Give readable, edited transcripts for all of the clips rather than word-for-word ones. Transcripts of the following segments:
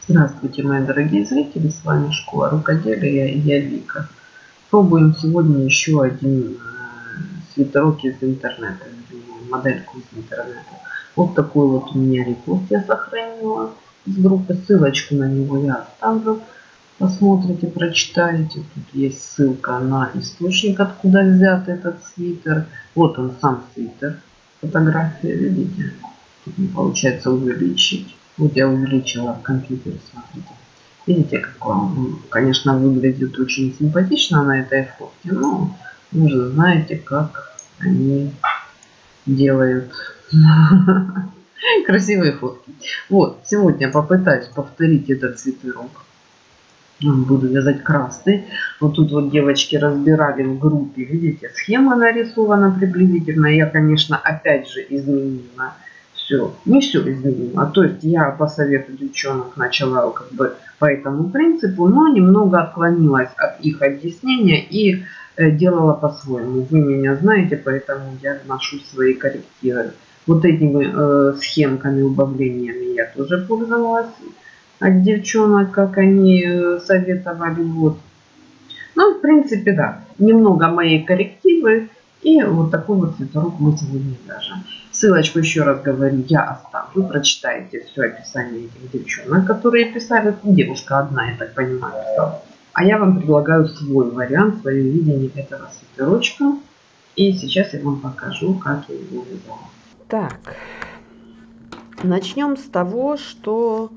Здравствуйте, мои дорогие зрители, с вами Школа Рукоделия и я Вика. Пробуем сегодня еще один свитерок из интернета, модельку из интернета. Вот такой вот у меня репост я сохранила из группы, ссылочку на него я оставлю. Посмотрите, прочитайте, тут есть ссылка на источник, откуда взят этот свитер. Вот он сам свитер, фотография, видите? Тут не получается увеличить. Вот я увеличила в компьютере, смотрите. Видите, как он, конечно, выглядит очень симпатично на этой фотке, но вы же знаете, как они делают красивые фотки. Вот, сегодня попытаюсь повторить этот свитерок. Буду вязать красный. Вот тут вот девочки разбирали в группе, видите, схема нарисована приблизительно. Я, конечно, опять же изменила все. Не все изменила. То есть я по совету девчонок начала как бы по этому принципу, но немного отклонилась от их объяснения и делала по-своему. Вы меня знаете, поэтому я вношу свои коррективы. Вот этими схемками, убавлениями я тоже пользовалась от девчонок, как они советовали. Вот. Ну, в принципе, да. Немного моей коррективы. И вот такой вот свитерок мы сегодня вяжем. Ссылочку, еще раз говорю, я оставлю. Прочитайте все описание этих девчонок, которые писали. Девушка одна, я так понимаю, писала. А я вам предлагаю свой вариант, свое видение этого свитерочка. И сейчас я вам покажу, как я его вязала. Так, начнем с того, что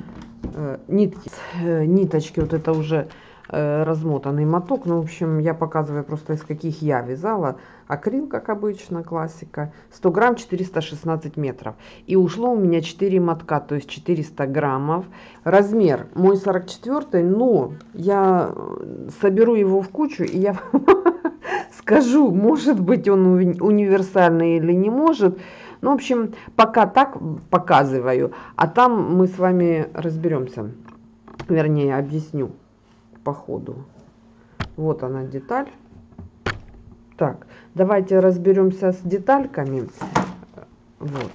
ниточки, вот это уже размотанный моток. Ну, в общем, я показываю просто из каких я вязала. Акрил, как обычно, классика. 100 грамм, 416 метров. И ушло у меня 4 мотка, то есть 400 граммов. Размер мой 44, но я соберу его в кучу, и я скажу, может быть он универсальный или не может. Ну, в общем, пока так показываю, а там мы с вами разберемся. Вернее, объясню по ходу. Вот она деталь. Так, давайте разберемся с детальками. Вот.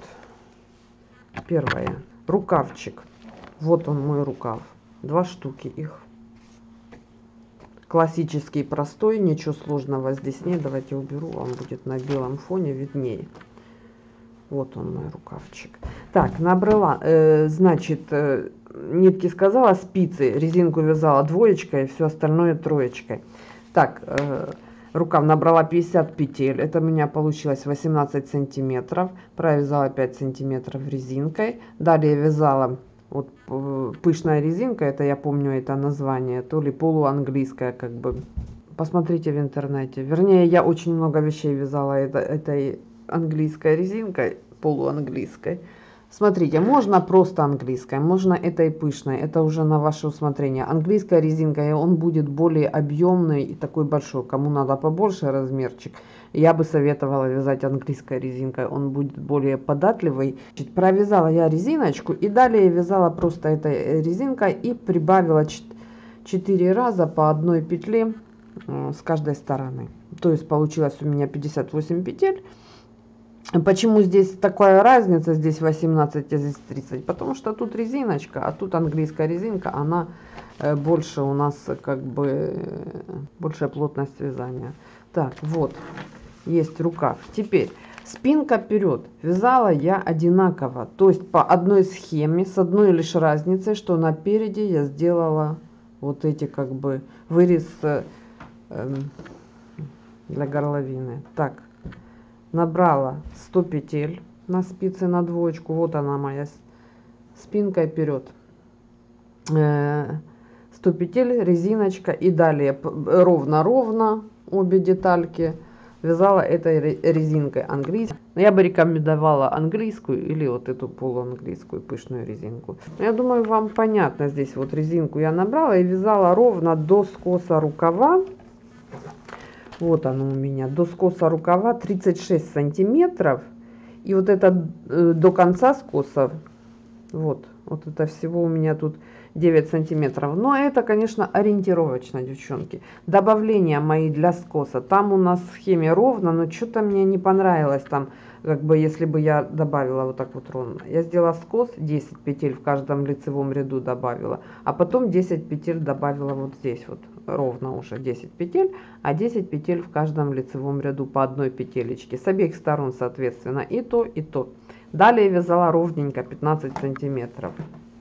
Первое. Рукавчик. Вот он, мой рукав. 2 штуки их. Классический, простой, ничего сложного здесь нет. Давайте уберу, он будет на белом фоне виднее. Вот он, мой рукавчик. Так, набрала, значит, нитки сказала, спицы, резинку вязала двоечкой, все остальное троечкой. Так, рукав набрала 50 петель, это у меня получилось 18 сантиметров, провязала 5 сантиметров резинкой. Далее вязала, вот пышная резинка, это я помню это название, то ли полуанглийская, как бы. Посмотрите в интернете. Вернее, я очень много вещей вязала этой английской резинкой, полуанглийской. Смотрите, можно просто английской, можно этой пышной, это уже на ваше усмотрение. Английская резинка, он будет более объемный и такой большой. Кому надо побольше размерчик, я бы советовала вязать английской резинкой, он будет более податливый. Провязала я резиночку и далее вязала просто этой резинкой и прибавила 4 раза по одной петле с каждой стороны. То есть получилось у меня 58 петель. Почему здесь такая разница, здесь 18, а здесь 30? Потому что тут резиночка, а тут английская резинка, она больше у нас как бы большая плотность вязания. Так, вот, есть рукав. Теперь спинка вперед вязала я одинаково, то есть по одной схеме, с одной лишь разницей, что напереди я сделала вот эти как бы вырез для горловины. Так, набрала 100 петель на спице на двоечку. Вот она моя спинка вперед. 100 петель, резиночка. И далее ровно-ровно обе детальки вязала этой резинкой английской. Я бы рекомендовала английскую или вот эту полуанглийскую пышную резинку. Я думаю, вам понятно. Здесь вот резинку я набрала и вязала ровно до скоса рукава. Вот оно у меня, до скоса рукава 36 сантиметров. И вот это до конца скоса, вот Вот это всего у меня тут 9 сантиметров. Но это, конечно, ориентировочно, девчонки. Добавления мои для скоса. Там у нас в схеме ровно, но что-то мне не понравилось там, как бы, если бы я добавила вот так вот ровно. Я сделала скос, 10 петель в каждом лицевом ряду добавила, а потом 10 петель добавила вот здесь вот, ровно уже 10 петель, а 10 петель в каждом лицевом ряду по одной петелечке. С обеих сторон, соответственно, и то, и то. Далее вязала ровненько 15 сантиметров.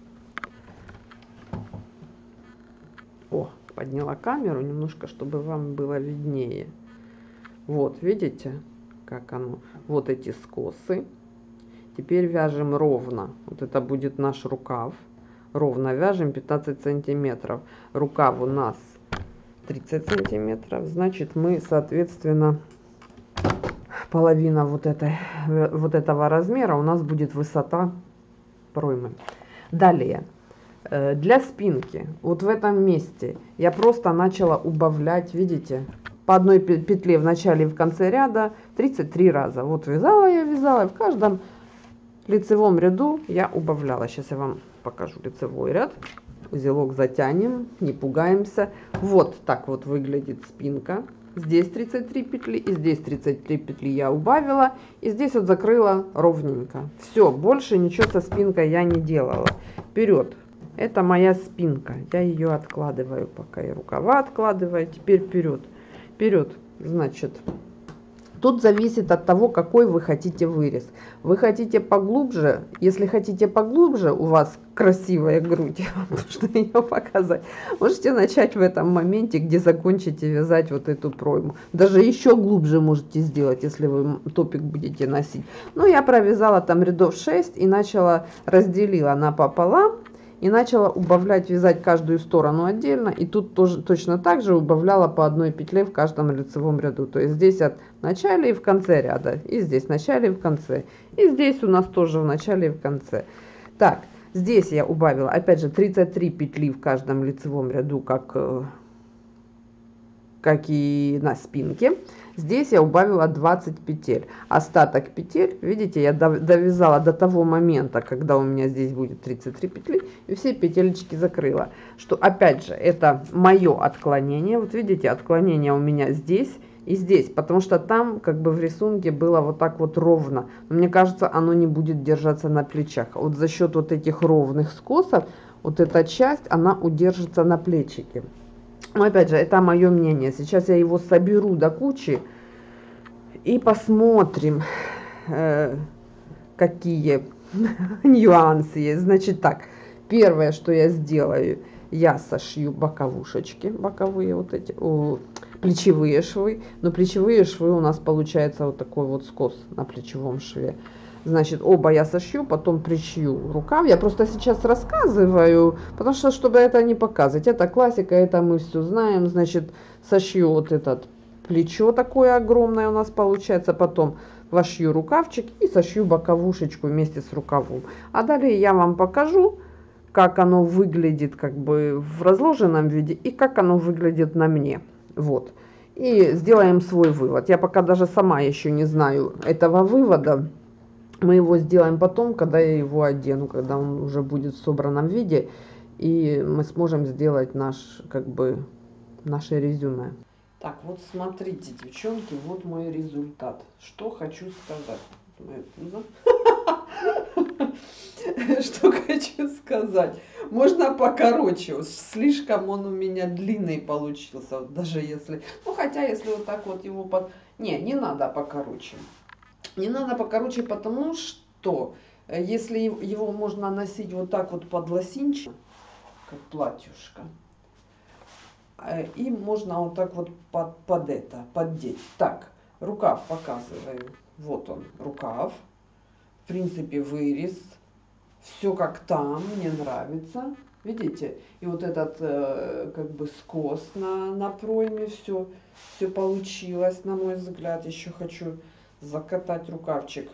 О, подняла камеру немножко, чтобы вам было виднее. Вот, видите, как оно? Вот эти скосы. Теперь вяжем ровно. Вот это будет наш рукав. Ровно вяжем 15 сантиметров. Рукав у нас 30 сантиметров. Значит, мы, соответственно, половина вот этого размера у нас будет высота проймы. Далее. Для спинки, вот в этом месте я просто начала убавлять, видите, по одной петле в начале и в конце ряда 33 раза. Вот вязала, в каждом лицевом ряду я убавляла. Сейчас я вам покажу лицевой ряд. Узелок затянем, не пугаемся. Вот так вот выглядит спинка. Здесь 33 петли и здесь 33 петли я убавила. И здесь вот закрыла ровненько. Все, больше ничего со спинкой я не делала. Вперед. Это моя спинка. Я ее откладываю, пока и рукава откладываю. Теперь вперед. Вперед. Значит, тут зависит от того, какой вы хотите вырез. Вы хотите поглубже. Если хотите поглубже, у вас красивая грудь, нужно ее показать. Можете начать в этом моменте, где закончите вязать вот эту пройму. Даже еще глубже можете сделать, если вы топик будете носить. Но я провязала там рядов 6 и разделила напополам. И начала убавлять, вязать каждую сторону отдельно. И тут тоже точно так же убавляла по одной петле в каждом лицевом ряду. То есть здесь от начала и в конце ряда. И здесь в начале и в конце. И здесь у нас тоже в начале и в конце. Так, здесь я убавила, опять же, 33 петли в каждом лицевом ряду, как и на спинке. Здесь я убавила 20 петель. Остаток петель, видите, я довязала до того момента, когда у меня здесь будет 33 петли, и все петелечки закрыла. Что, опять же, это мое отклонение. Вот видите, отклонение у меня здесь и здесь, потому что там как бы в рисунке было вот так вот ровно. Но мне кажется, оно не будет держаться на плечах. Вот за счет вот этих ровных скосов, вот эта часть, она удержится на плечике. Но опять же, это мое мнение. Сейчас я его соберу до кучи и посмотрим, какие нюансы есть. Значит так, первое, что я сделаю, я сошью боковушечки, боковые вот эти, плечевые швы. Но плечевые швы у нас получается вот такой вот скос на плечевом шве. Значит, оба я сошью, потом пришью рукав. Я просто сейчас рассказываю, потому что, чтобы это не показывать. Это классика, это мы все знаем. Значит, сошью вот этот плечо такое огромное у нас получается. Потом вошью рукавчик и сошью боковушечку вместе с рукавом. А далее я вам покажу, как оно выглядит как бы в разложенном виде и как оно выглядит на мне. Вот. И сделаем свой вывод. Я пока даже сама еще не знаю этого вывода. Мы его сделаем потом, когда я его одену, когда он уже будет в собранном виде, и мы сможем сделать наше резюме. Так, вот смотрите, девчонки, вот мой результат. Что хочу сказать. Что хочу сказать. Можно покороче. Слишком он у меня длинный получился. Даже если... Ну, хотя, если вот так вот его... Не надо покороче. Не надо покороче, потому что если его можно носить вот так вот под лосинчик, как платьюшко, и можно вот так вот поддеть. Так, рукав показываю. Вот он, рукав. В принципе, вырез. Все как там, мне нравится. Видите? И вот этот как бы скос на пройме, все получилось, на мой взгляд. Еще хочу закатать рукавчик.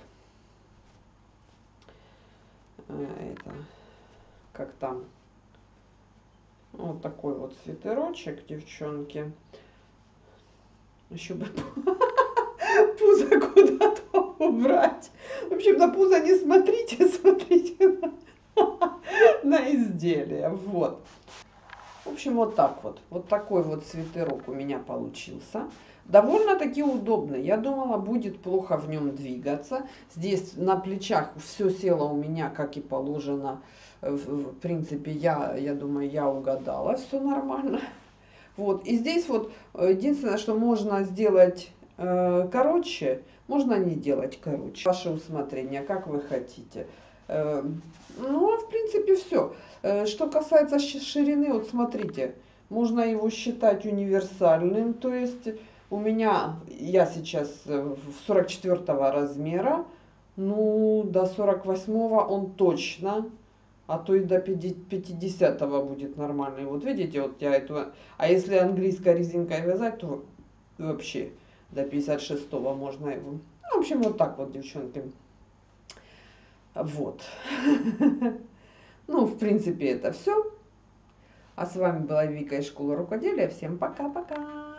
Это как там. Вот такой вот свитерочек, девчонки. Еще бы пузо куда-то убрать. В общем, на пузо не смотрите, смотрите на изделие. Вот. В общем, вот так вот. Вот такой вот свитерок у меня получился. Довольно-таки удобный. Я думала, будет плохо в нем двигаться. Здесь на плечах все село у меня, как и положено. В принципе, я думаю, я угадала. Все нормально. Вот. И здесь вот единственное, что можно сделать короче, можно не делать короче. Ваше усмотрение, как вы хотите. Ну, а в принципе, все. Что касается ширины, вот смотрите, можно его считать универсальным. То есть у меня, я сейчас в 44 размера, ну, до 48 он точно, а то и до 50 будет нормальный. Вот видите, вот я эту... А если английской резинкой вязать, то вообще до 56 можно его. Ну, в общем, вот так вот, девчонки. Вот. Ну, в принципе, это все. А с вами была Вика из школы рукоделия. Всем пока-пока.